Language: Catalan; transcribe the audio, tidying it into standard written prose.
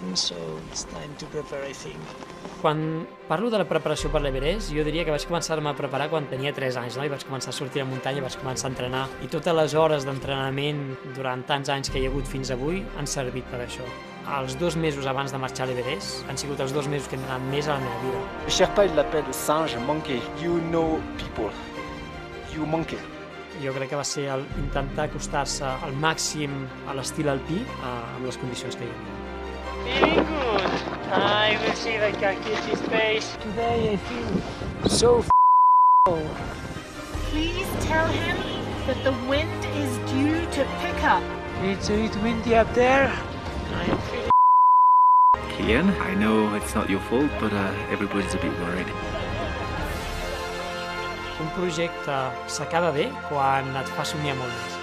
again, so it's time to prepare, I think. Quan parlo de la preparació per l'Everest, jo diria que vaig començar-me a preparar quan tenia 3 anys, no? I vaig començar a sortir a la muntanya, vaig començar a entrenar. I totes les hores d'entrenament durant tants anys que hi ha hagut fins avui han servit per això. Els 2 mesos abans de marxar a l'Everest han sigut els 2 mesos que he anat més a la meva vida. Le Sherpa, il l'appelle le singe monkey. You know people. You monkey. Jo crec que va ser intentar acostar-se al màxim a l'estil alpí amb les condicions que hi havia. Feeling good. I will see if I can keep this pace. Today I feel so cold. Please tell him that the wind is due to pick up. It's a bit windy up there. I'm feeling Kian, I know it's not your fault, but everybody's a bit worried. Un projecte s'acaba bé quan et fa somiar molt més.